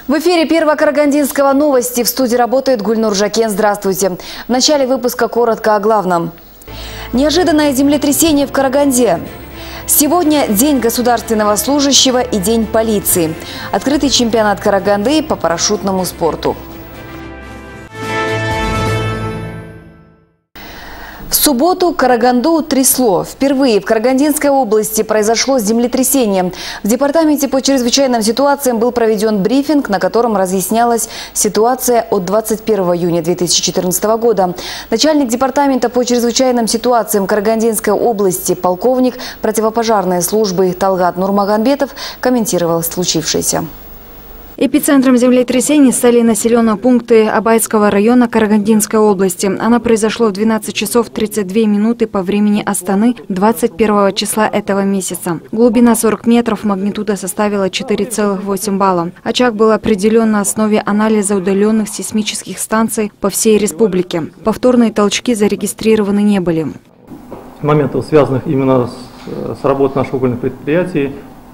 В эфире Первого Карагандинского новости. В студии работает Гульнур Жакен. Здравствуйте. В начале выпуска коротко о главном. Неожиданное землетрясение в Караганде. Сегодня День государственного служащего и День полиции. Открытый чемпионат Караганды по парашютному спорту. В субботу Караганду трясло. Впервые в Карагандинской области произошло землетрясение. В департаменте по чрезвычайным ситуациям был проведен брифинг, на котором разъяснялась ситуация от 21 июня 2014 года. Начальник департамента по чрезвычайным ситуациям Карагандинской области, полковник противопожарной службы Талгат Нурмагомедов, комментировал случившееся. Эпицентром землетрясений стали населенные пункты Абайского района Карагандинской области. Оно произошло в 12 часов 32 минуты по времени Астаны 21 числа этого месяца. Глубина 40 метров, магнитуда составила 4,8 балла. Очаг был определен на основе анализа удаленных сейсмических станций по всей республике. Повторные толчки зарегистрированы не были. Моментов, связанных именно с работой наших угольных предприятий,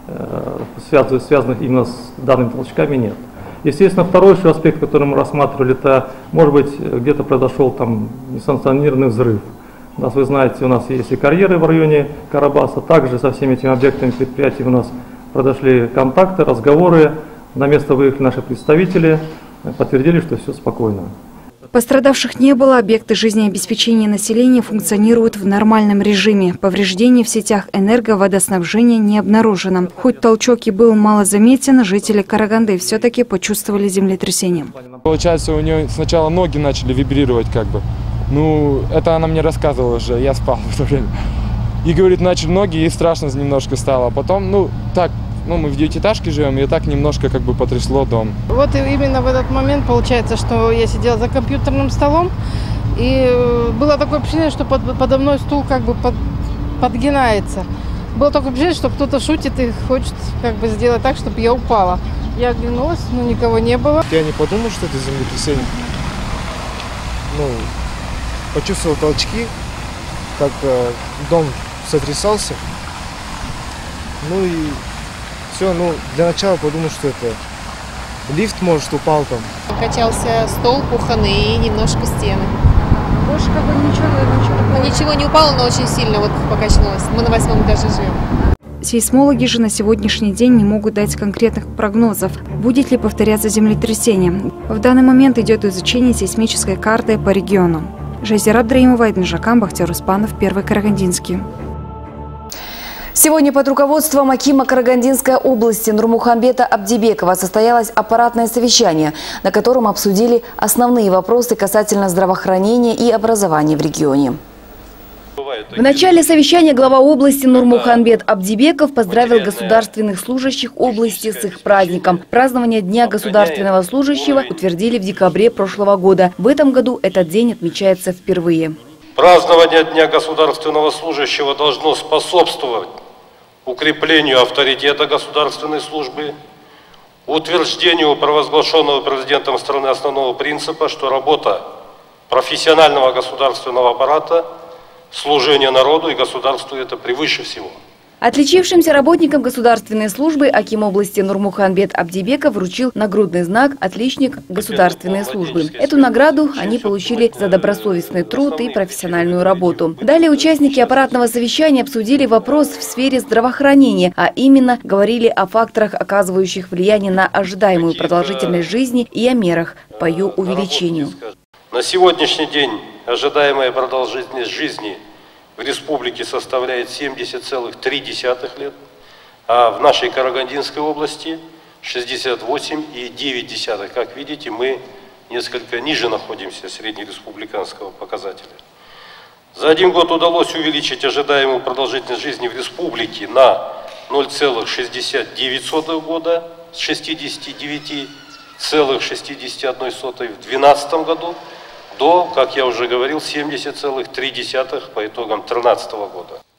связанных именно с данными толчками, нет. Естественно, второй еще аспект, который мы рассматривали, это, может быть, где-то произошел там несанкционированный взрыв. У нас, вы знаете, у нас есть и карьеры в районе Карабаса, также со всеми этими объектами предприятий у нас произошли контакты, разговоры, на место выехали наши представители, подтвердили, что все спокойно. Пострадавших не было, объекты жизнеобеспечения населения функционируют в нормальном режиме. Повреждений в сетях энерго-водоснабжения не обнаружено. Хоть толчок и был малозаметен, жители Караганды все-таки почувствовали землетрясение. Получается, у нее сначала ноги начали вибрировать как бы. Ну, это она мне рассказывала уже, я спал в это время. И, говорит, начали ноги, ей страшно немножко стало. Потом, мы в девятиэтажке живем, и так немножко как бы потрясло дом. Вот именно в этот момент получается, что я сидела за компьютерным столом, и было такое впечатление, что подо мной стул как бы подгинается. Было такое впечатление, что кто-то шутит и хочет как бы сделать так, чтобы я упала. Я оглянулась, но никого не было. Я не подумал, что это землетрясение. Почувствовал толчки, как дом сотрясался. Все, для начала подумал, что это лифт, может, упал там. Качался стол кухонный и немножко стены. Больше как бы Ничего не упало, но очень сильно покачнулось. Мы на 8-м этаже живем. Сейсмологи же на сегодняшний день не могут дать конкретных прогнозов, будет ли повторяться землетрясение. В данный момент идет изучение сейсмической карты по региону. Жазира Абдраимова, Айдын Жакан, Бахтияр Успанов, Первый Карагандинский. Сегодня под руководством акима Карагандинской области Нурмухамбета Абдибекова состоялось аппаратное совещание, на котором обсудили основные вопросы касательно здравоохранения и образования в регионе. В начале совещания глава области Нурмухамбет Абдибеков поздравил государственных служащих области с их праздником. Празднование Дня государственного служащего утвердили в декабре прошлого года. В этом году этот день отмечается впервые. Празднование Дня государственного служащего должно способствовать укреплению авторитета государственной службы, утверждению провозглашенного президентом страны основного принципа, что работа профессионального государственного аппарата, служение народу и государству – это превыше всего. Отличившимся работникам государственной службы аким области Нурмухамбет Абдибеков вручил нагрудный знак «Отличник государственной службы». Эту награду они получили за добросовестный труд и профессиональную работу. Далее участники аппаратного совещания обсудили вопрос в сфере здравоохранения, а именно говорили о факторах, оказывающих влияние на ожидаемую продолжительность жизни, и о мерах по ее увеличению. На сегодняшний день ожидаемая продолжительность жизни в республике составляет 70,3 лет, а в нашей Карагандинской области 68,9. Как видите, мы несколько ниже находимся среднереспубликанского показателя. За один год удалось увеличить ожидаемую продолжительность жизни в республике на 0,69 года с 69,61 в 2012 году до, как я уже говорил, 70,3 по итогам 2013 года.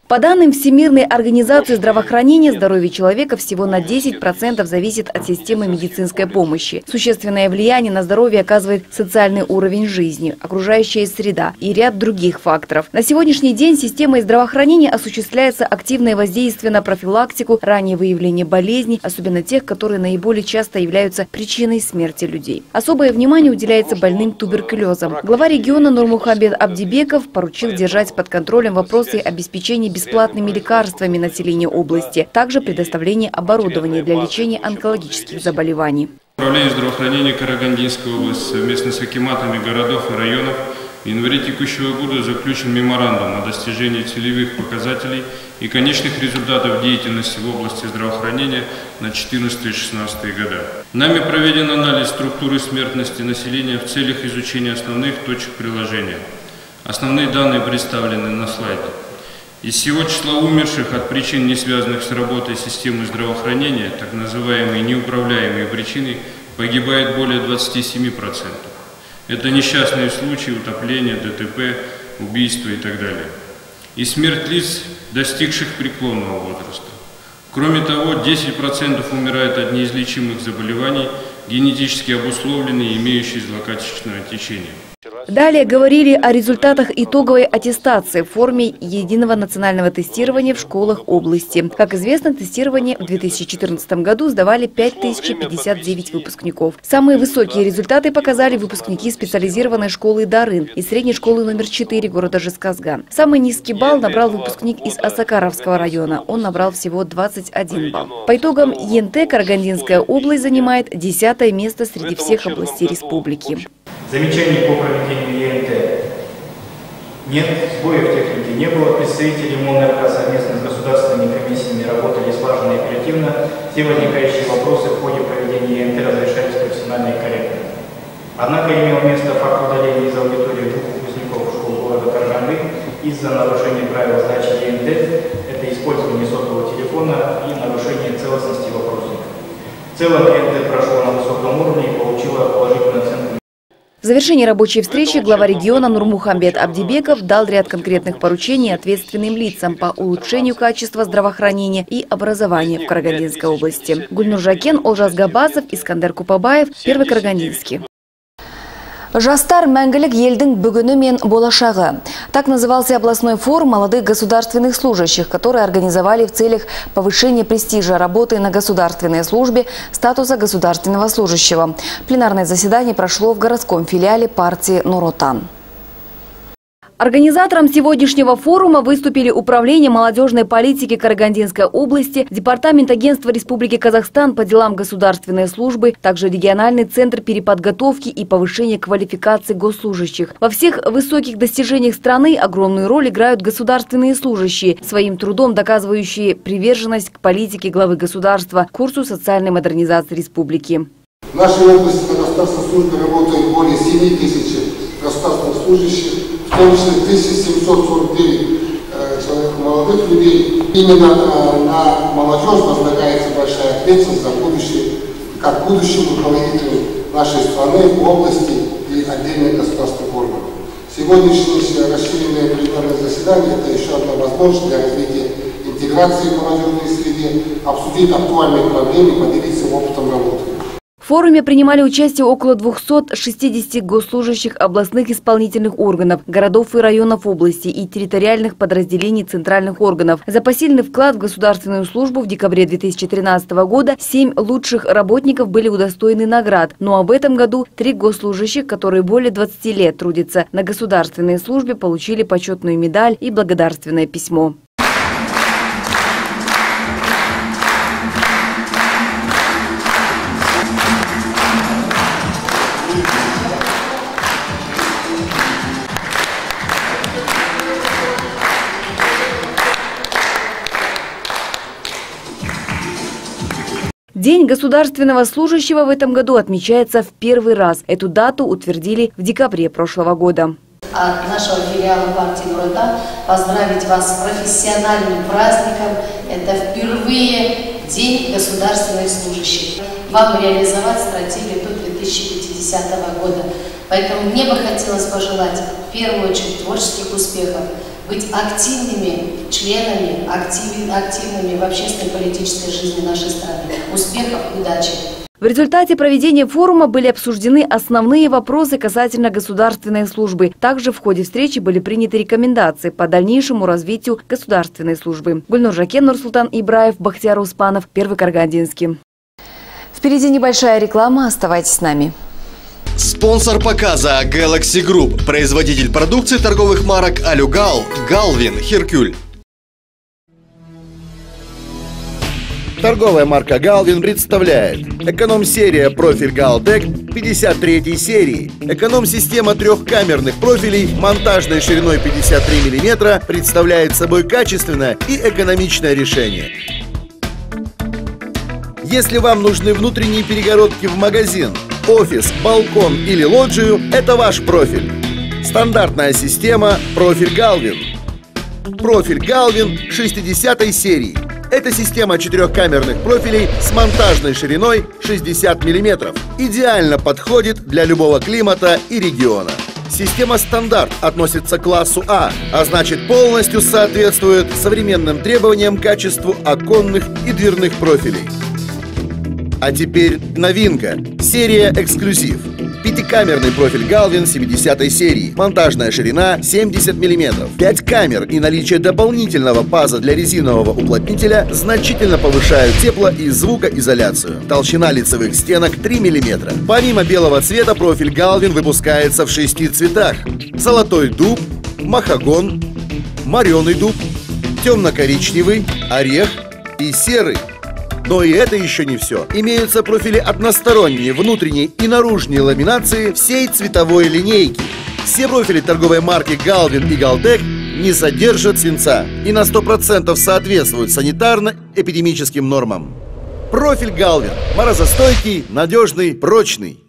По данным Всемирной организации здравоохранения, здоровье человека всего на 10% зависит от системы медицинской помощи. Существенное влияние на здоровье оказывает социальный уровень жизни, окружающая среда и ряд других факторов. На сегодняшний день системой здравоохранения осуществляется активное воздействие на профилактику, раннее выявление болезней, особенно тех, которые наиболее часто являются причиной смерти людей. Особое внимание уделяется больным туберкулезом. Глава региона Нурмухамбет Абдибеков поручил держать под контролем вопросы обеспечения бесплатными лекарствами населения области, также предоставление оборудования для лечения онкологических заболеваний. Управление здравоохранения Карагандинской области совместно с акиматами городов и районов в январе текущего года заключен меморандум о достижении целевых показателей и конечных результатов деятельности в области здравоохранения на 2014-2016 года. Нами проведен анализ структуры смертности населения в целях изучения основных точек приложения. Основные данные представлены на слайде. Из всего числа умерших от причин, не связанных с работой системы здравоохранения, так называемые неуправляемые причины, погибает более 27%. Это несчастные случаи, утопления, ДТП, убийства и так далее. И смерть лиц, достигших преклонного возраста. Кроме того, 10% умирают от неизлечимых заболеваний, генетически обусловленные и имеющие злокачественное течение. Далее говорили о результатах итоговой аттестации в форме единого национального тестирования в школах области. Как известно, тестирование в 2014 году сдавали 5059 выпускников. Самые высокие результаты показали выпускники специализированной школы Дарын и средней школы номер 4 города Жезказган. Самый низкий балл набрал выпускник из Осакаровского района. Он набрал всего 21 балл. По итогам ЕНТ Карагандинская область занимает 10-е место среди всех областей республики. Замечаний по проведению ЕНТ нет, сбоев техники не было. Представители МОНРК совместно с государственными комиссиями работали слаженно и оперативно. Все возникающие вопросы в ходе проведения ЕНТ разрешались профессионально и корректно. Однако имел место факт удаления из аудитории двух выпускников школ города Караганды из-за нарушения правил сдачи ЕНТ. Это использование сотового телефона и нарушение целостности вопросника. В целом ЕНТ прошло на высоком уровне и получила положительную оценку. В завершении рабочей встречи глава региона Нурмухамбет Абдибеков дал ряд конкретных поручений ответственным лицам по улучшению качества здравоохранения и образования в Карагандинской области. Гульнур Жакен, Олжас Габасов, Искандер Купабаев, Первый Карагандинский. Жастар мәңгілік елдің бүгіні мен болашағы. Так назывался областной форум молодых государственных служащих, который организовали в целях повышения престижа работы на государственной службе, статуса государственного служащего. Пленарное заседание прошло в городском филиале партии Нур-Отан. Организатором сегодняшнего форума выступили Управление молодежной политики Карагандинской области, Департамент агентства Республики Казахстан по делам государственной службы, также региональный центр переподготовки и повышения квалификации госслужащих. Во всех высоких достижениях страны огромную роль играют государственные служащие, своим трудом доказывающие приверженность к политике главы государства, курсу социальной модернизации республики. В нашей области на государственной службе работает более 7 тысяч государственных служащих, в том числе 1749 человек молодых людей. Именно на молодежь возлагается большая ответственность за будущее, как будущему руководителю нашей страны, области и отдельных государственных органов. Сегодняшнее расширенное пленарное заседание – это еще одна возможность для развития интеграции в молодежной среде, обсудить актуальные проблемы, поделиться опытом работы. В форуме принимали участие около 260 госслужащих областных исполнительных органов, городов и районов области и территориальных подразделений центральных органов. За посильный вклад в государственную службу в декабре 2013 года 7 лучших работников были удостоены наград. Но об этом году 3 госслужащих, которые более 20 лет трудятся на государственной службе, получили почетную медаль и благодарственное письмо. День государственного служащего в этом году отмечается в первый раз. Эту дату утвердили в декабре прошлого года. От нашего филиала партии Нур-Отан поздравить вас с профессиональным праздником. Это впервые День государственных служащих. Вам реализовать стратегию до 2050 года. Поэтому мне бы хотелось пожелать в первую очередь творческих успехов быть активными членами, активными в общественной политической жизни нашей страны. Успехов, удачи! В результате проведения форума были обсуждены основные вопросы касательно государственной службы. Также в ходе встречи были приняты рекомендации по дальнейшему развитию государственной службы. Гульнур Жакен, Нурсултан Ибраев, Бахтияр Успанов, Первый Карагандинский. Впереди небольшая реклама. Оставайтесь с нами. Спонсор показа Galaxy Group, производитель продукции торговых марок Алюгал, Галвин, Херкюль. Торговая марка Галвин представляет эконом-серия профиль Галтек 53 серии. Эконом-система трехкамерных профилей монтажной шириной 53 мм представляет собой качественное и экономичное решение. Если вам нужны внутренние перегородки в магазин, офис, балкон или лоджию, это ваш профиль. Стандартная система профиль Галвин. Профиль Галвин 60 серии. Это система четырехкамерных профилей с монтажной шириной 60 мм. Идеально подходит для любого климата и региона. Система стандарт относится к классу А, а значит полностью соответствует современным требованиям к качеству оконных и дверных профилей. А теперь новинка. Серия «Эксклюзив». Пятикамерный профиль Галвин 70 серии. Монтажная ширина 70 мм. 5 камер и наличие дополнительного паза для резинового уплотнителя значительно повышают тепло- и звукоизоляцию. Толщина лицевых стенок 3 мм. Помимо белого цвета, профиль Галвин выпускается в 6 цветах. Золотой дуб, махагон, мореный дуб, темно-коричневый, орех и серый. Но и это еще не все. Имеются профили односторонней, внутренней и наружной ламинации всей цветовой линейки. Все профили торговой марки Галвин и Галтек не содержат свинца и на 100% соответствуют санитарно-эпидемическим нормам. Профиль Галвин. Морозостойкий, надежный, прочный.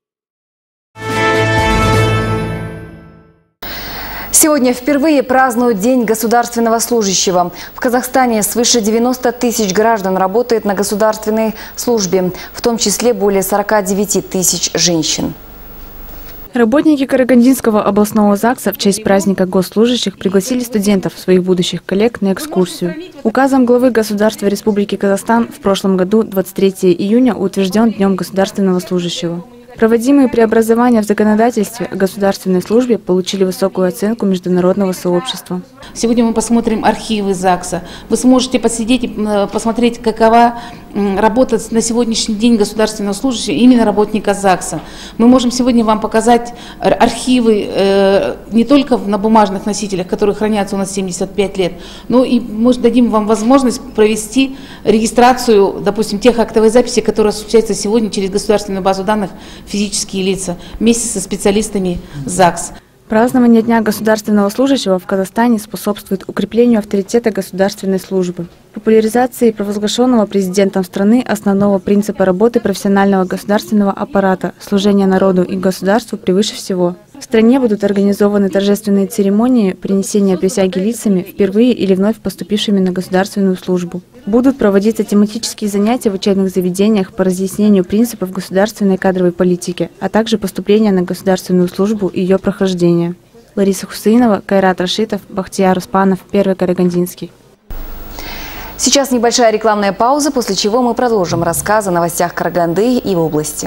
Сегодня впервые празднуют День государственного служащего. В Казахстане свыше 90 тысяч граждан работает на государственной службе, в том числе более 49 тысяч женщин. Работники Карагандинского областного ЗАГСа в честь праздника госслужащих пригласили студентов, своих будущих коллег, на экскурсию. Указом главы государства Республики Казахстан в прошлом году, 23 июня, утвержден Днем государственного служащего. Проводимые преобразования в законодательстве о государственной службе получили высокую оценку международного сообщества. Сегодня мы посмотрим архивы ЗАГСа. Вы сможете посидеть и посмотреть, какова работа на сегодняшний день государственного служащего, именно работника ЗАГСа. Мы можем сегодня вам показать архивы не только на бумажных носителях, которые хранятся у нас 75 лет, но и мы дадим вам возможность провести регистрацию, допустим, тех актовых записей, которые осуществляются сегодня через государственную базу данных физические лица, вместе со специалистами ЗАГС. Празднование Дня государственного служащего в Казахстане способствует укреплению авторитета государственной службы, популяризации провозглашенного президентом страны основного принципа работы профессионального государственного аппарата, служения народу и государству превыше всего. В стране будут организованы торжественные церемонии принесения присяги лицами, впервые или вновь поступившими на государственную службу. Будут проводиться тематические занятия в учебных заведениях по разъяснению принципов государственной кадровой политики, а также поступления на государственную службу и ее прохождение. Лариса Хусейнова, Кайрат Рашитов, Бахтияр Успанов, Первый Карагандинский. Сейчас небольшая рекламная пауза, после чего мы продолжим рассказ о новостях Караганды и области.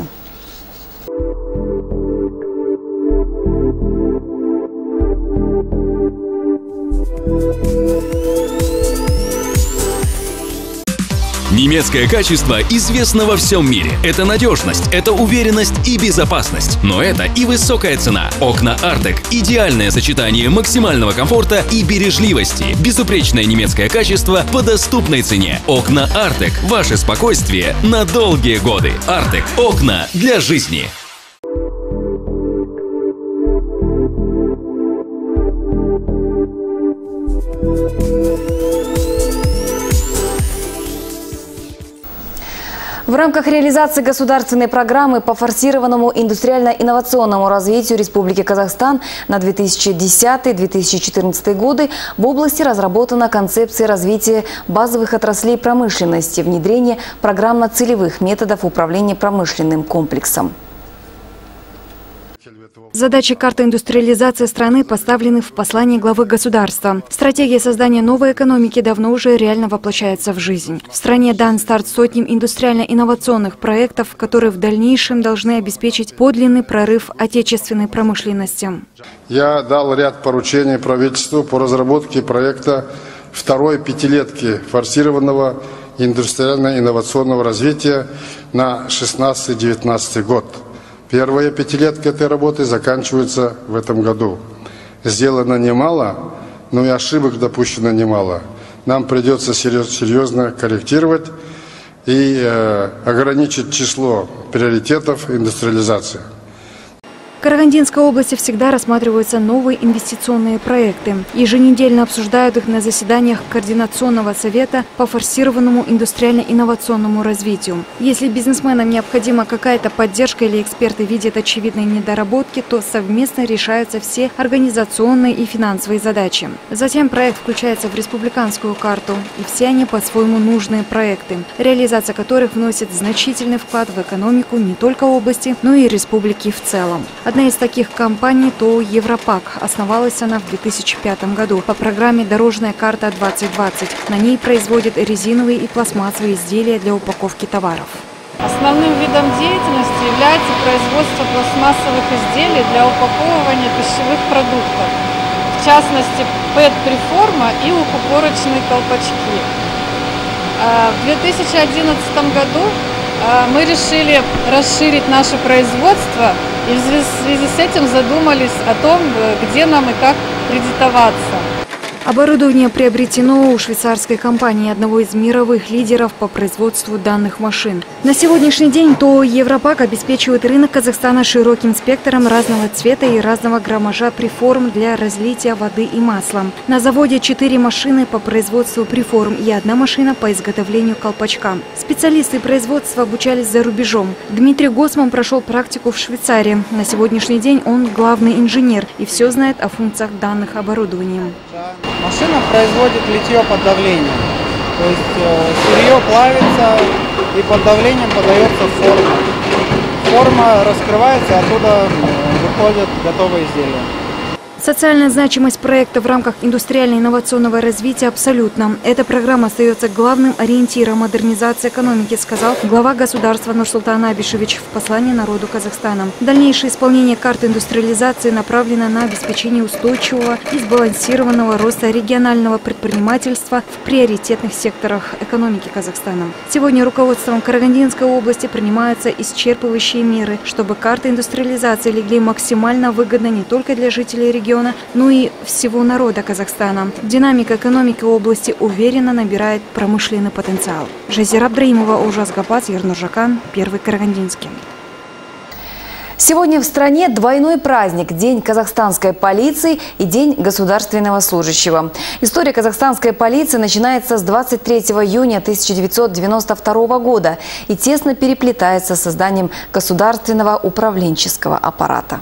Немецкое качество известно во всем мире. Это надежность, это уверенность и безопасность. Но это и высокая цена. Окна Артек – идеальное сочетание максимального комфорта и бережливости. Безупречное немецкое качество по доступной цене. Окна Артек – ваше спокойствие на долгие годы. Артек – окна для жизни. В рамках реализации государственной программы по форсированному индустриально-инновационному развитию Республики Казахстан на 2010-2014 годы в области разработана концепция развития базовых отраслей промышленности, внедрение программно-целевых методов управления промышленным комплексом. Задачи карты индустриализации страны поставлены в послании главы государства. Стратегия создания новой экономики давно уже реально воплощается в жизнь. В стране дан старт сотням индустриально-инновационных проектов, которые в дальнейшем должны обеспечить подлинный прорыв отечественной промышленности. Я дал ряд поручений правительству по разработке проекта второй пятилетки форсированного индустриально-инновационного развития на 16-19 год. Первая пятилетка этой работы заканчивается в этом году. Сделано немало, но и ошибок допущено немало. Нам придется серьезно корректировать и ограничить число приоритетов индустриализации. В Карагандинской области всегда рассматриваются новые инвестиционные проекты. Еженедельно обсуждают их на заседаниях Координационного совета по форсированному индустриально-инновационному развитию. Если бизнесменам необходима какая-то поддержка или эксперты видят очевидные недоработки, то совместно решаются все организационные и финансовые задачи. Затем проект включается в республиканскую карту, и все они по-своему нужные проекты, реализация которых вносит значительный вклад в экономику не только области, но и республики в целом. Одна из таких компаний – ТОО «Европак». Основалась она в 2005 году по программе «Дорожная карта 2020». На ней производят резиновые и пластмассовые изделия для упаковки товаров. Основным видом деятельности является производство пластмассовых изделий для упаковывания пищевых продуктов. В частности, ПЭТ-преформа и упаковочные колпачки. В 2011 году мы решили расширить наше производство и в связи с этим задумались о том, где нам и как кредитоваться. Оборудование приобретено у швейцарской компании, одного из мировых лидеров по производству данных машин. На сегодняшний день ТОО «Европак» обеспечивает рынок Казахстана широким спектром разного цвета и разного граммажа преформ для разлития воды и масла. На заводе 4 машины по производству преформ и 1 машина по изготовлению колпачка. Специалисты производства обучались за рубежом. Дмитрий Госман прошел практику в Швейцарии. На сегодняшний день он главный инженер и все знает о функциях данных оборудований. Машина производит литье под давлением, то есть сырье плавится и под давлением подается форма. Форма раскрывается, оттуда выходят готовые изделия. Социальная значимость проекта в рамках индустриально-инновационного развития абсолютна. Эта программа остается главным ориентиром модернизации экономики, сказал глава государства Нурсултан Абишевич в послании народу Казахстана. Дальнейшее исполнение карты индустриализации направлено на обеспечение устойчивого и сбалансированного роста регионального предпринимательства в приоритетных секторах экономики Казахстана. Сегодня руководством Карагандинской области принимаются исчерпывающие меры, чтобы карты индустриализации легли максимально выгодно не только для жителей региона, но и всего народа Казахстана. Динамика экономики области уверенно набирает промышленный потенциал. Жазира Абдраимова, Ужас Гапас, Ернур Жакан, Первый Карагандинский. Сегодня в стране двойной праздник – День казахстанской полиции и День государственного служащего. История казахстанской полиции начинается с 23 июня 1992 года и тесно переплетается с созданием государственного управленческого аппарата.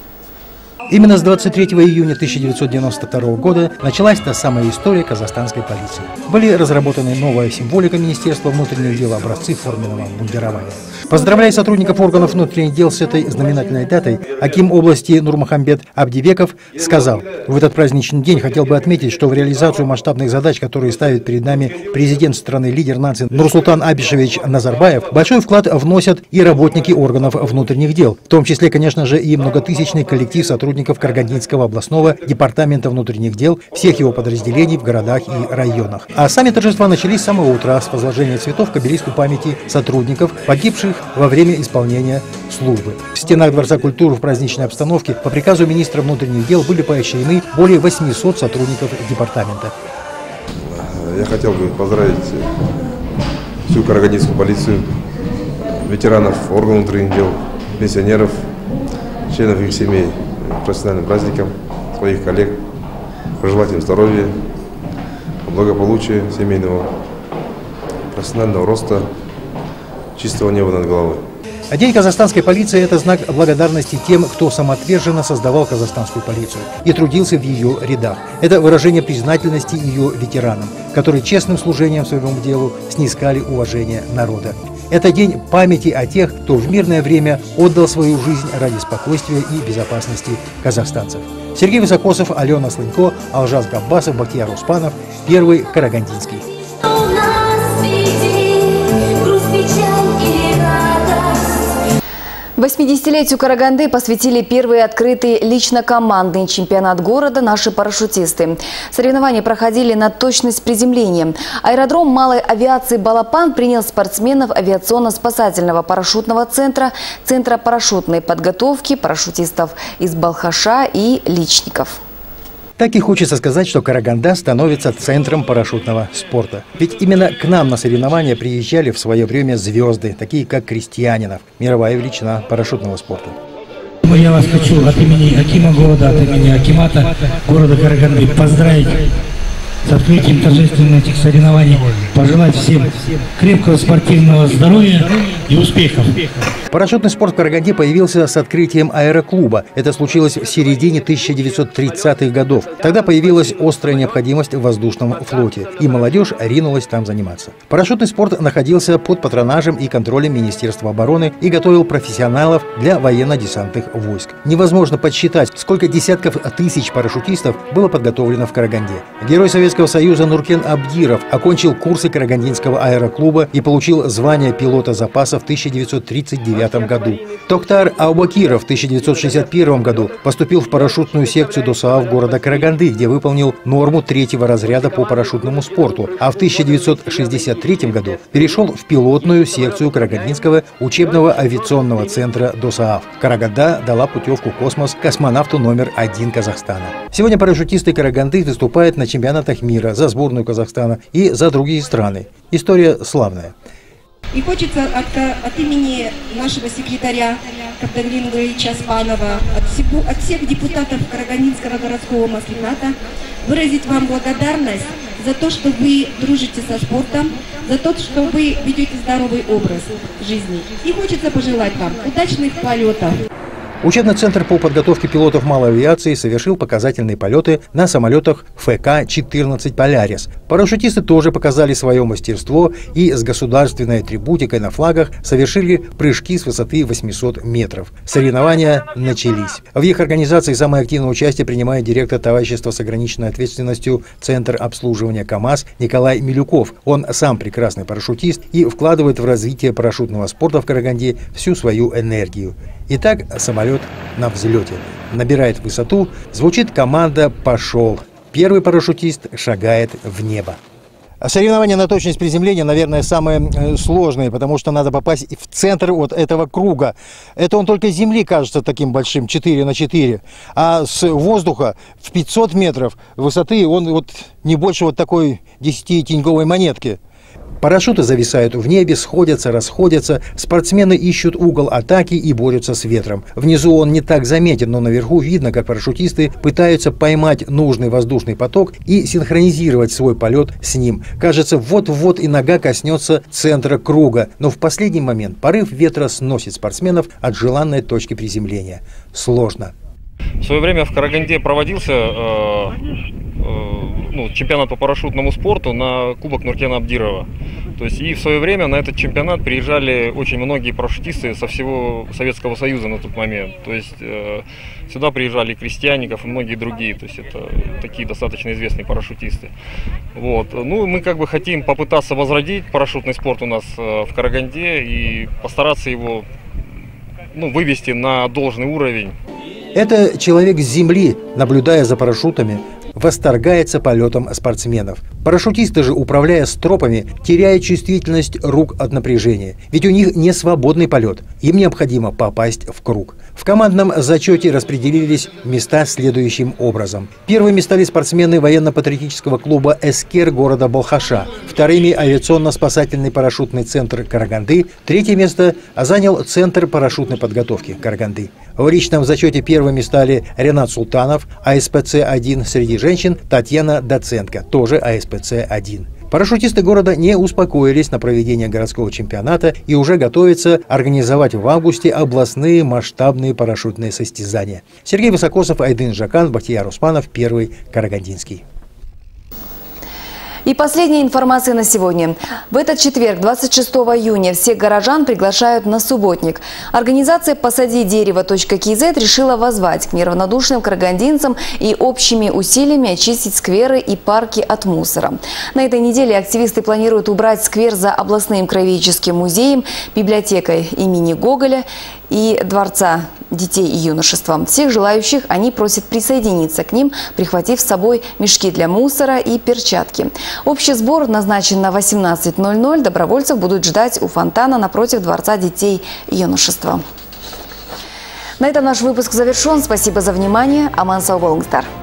Именно с 23 июня 1992 года началась та самая история казахстанской полиции. Были разработаны новая символика Министерства внутренних дел, образцы форменного мундирования. Поздравляя сотрудников органов внутренних дел с этой знаменательной датой, аким области Нурмухамбет Абдибеков сказал: в этот праздничный день хотел бы отметить, что в реализацию масштабных задач, которые ставит перед нами президент страны, лидер нации Нурсултан Абишевич Назарбаев, большой вклад вносят и работники органов внутренних дел, в том числе, конечно же, и многотысячный коллектив сотрудников Карагандинского областного департамента внутренних дел, всех его подразделений в городах и районах. А сами торжества начались с самого утра с возложения цветов к обелиску памяти сотрудников, погибших во время исполнения службы. В стенах Дворца культуры в праздничной обстановке по приказу министра внутренних дел были поощрены более 800 сотрудников департамента. Я хотел бы поздравить всю карагандинскую полицию, ветеранов органов внутренних дел, пенсионеров, членов их семей профессиональным праздником, своих коллег, пожелать им здоровья, благополучия семейного, профессионального роста, чистого неба над головой. А День казахстанской полиции – это знак благодарности тем, кто самоотверженно создавал казахстанскую полицию и трудился в ее рядах. Это выражение признательности ее ветеранам, которые честным служением своему делу снискали уважение народа. Это день памяти о тех, кто в мирное время отдал свою жизнь ради спокойствия и безопасности казахстанцев. Сергей Высокосов, Алена Слынько, Алжас Габбасов, Бахтияр Успанов, Первый Карагандинский. 80-летию Караганды посвятили первый открытый лично-командный чемпионат города наши парашютисты. Соревнования проходили на точность приземления. Аэродром малой авиации «Балапан» принял спортсменов авиационно-спасательного парашютного центра, центра парашютной подготовки, парашютистов из Балхаша и личников. Так и хочется сказать, что Караганда становится центром парашютного спорта. Ведь именно к нам на соревнования приезжали в свое время звезды, такие как Крестьянинов, мировая величина парашютного спорта. Я вас хочу от имени акима города, от имени акимата города Караганды поздравить с открытием торжественных этих соревнований, пожелать всем крепкого спортивного здоровья и успехов. Парашютный спорт в Караганде появился с открытием аэроклуба. Это случилось в середине 1930-х годов. Тогда появилась острая необходимость в воздушном флоте, и молодежь ринулась там заниматься. Парашютный спорт находился под патронажем и контролем Министерства обороны и готовил профессионалов для военно-десантных войск. Невозможно подсчитать, сколько десятков тысяч парашютистов было подготовлено в Караганде. Герой Советского Союза Нуркен Абдиров окончил курсы Карагандинского аэроклуба и получил звание пилота запаса в 1939 году. Токтар Аубакиров в 1961 году поступил в парашютную секцию ДОСААФ города Караганды, где выполнил норму 3-го разряда по парашютному спорту, а в 1963 году перешел в пилотную секцию Карагандинского учебного авиационного центра ДОСААФ. Караганда дала путевку в космос космонавту номер 1 Казахстана. Сегодня парашютисты Караганды выступают на чемпионатах мира за сборную Казахстана и за другие страны. История славная. И хочется от имени нашего секретаря Кабдалина Ильича Спанова, от всех депутатов Карагандинского городского маслихата выразить вам благодарность за то, что вы дружите со спортом, за то, что вы ведете здоровый образ жизни. И хочется пожелать вам удачных полетов. Учебный центр по подготовке пилотов малой авиации совершил показательные полеты на самолетах ФК-14 «Полярис». Парашютисты тоже показали свое мастерство и с государственной атрибутикой на флагах совершили прыжки с высоты 800 метров. Соревнования начались. В их организации самое активное участие принимает директор товарищества с ограниченной ответственностью «Центр обслуживания КАМАЗ» Николай Милюков. Он сам прекрасный парашютист и вкладывает в развитие парашютного спорта в Караганде всю свою энергию. Итак, самолет на взлете. Набирает высоту, звучит команда «Пошел». Первый парашютист шагает в небо. Соревнования на точность приземления, наверное, самые сложные, потому что надо попасть в центр вот этого круга. Это он только с земли кажется таким большим, 4 на 4, а с воздуха в 500 метров высоты он вот не больше вот такой 10-теньговой монетки. Парашюты зависают в небе, сходятся, расходятся. Спортсмены ищут угол атаки и борются с ветром. Внизу он не так заметен, но наверху видно, как парашютисты пытаются поймать нужный воздушный поток и синхронизировать свой полет с ним. Кажется, вот-вот и нога коснется центра круга, но в последний момент порыв ветра сносит спортсменов от желанной точки приземления. Сложно. В свое время в Караганде проводился чемпионат по парашютному спорту на Кубок Нуркена Абдирова. То есть и в свое время на этот чемпионат приезжали очень многие парашютисты со всего Советского Союза на тот момент. То есть сюда приезжали Крестьянников и многие другие. То есть это такие достаточно известные парашютисты. Вот. Ну, мы как бы хотим попытаться возродить парашютный спорт у нас в Караганде и постараться его вывести на должный уровень. Это человек с земли, наблюдая за парашютами, восторгается полетом спортсменов. Парашютисты же, управляя стропами, теряют чувствительность рук от напряжения. Ведь у них не свободный полет. Им необходимо попасть в круг. В командном зачете распределились места следующим образом. Первыми стали спортсмены военно-патриотического клуба «Эскер» города Балхаша. Вторыми – авиационно-спасательный парашютный центр Караганды. Третье место занял Центр парашютной подготовки Караганды. В личном зачете первыми стали Ренат Султанов, АСПЦ-1, среди женщин Татьяна Доценко, тоже АСПЦ-1. Парашютисты города не успокоились на проведение городского чемпионата и уже готовятся организовать в августе областные масштабные парашютные состязания. Сергей Высокосов, Айдын Жакан, Бахтияр Успанов, Первый Карагандинский. И последняя информация на сегодня. В этот четверг, 26 июня, всех горожан приглашают на субботник. Организация «Посади дерево.кз» решила воззвать к неравнодушным карагандинцам и общими усилиями очистить скверы и парки от мусора. На этой неделе активисты планируют убрать сквер за областным краеведческим музеем, библиотекой имени Гоголя и Дворца детей и юношества. Всех желающих они просят присоединиться к ним, прихватив с собой мешки для мусора и перчатки. Общий сбор назначен на 18:00. Добровольцев будут ждать у фонтана напротив Дворца детей и юношества. На этом наш выпуск завершен. Спасибо за внимание. Аман сау болыңыздар.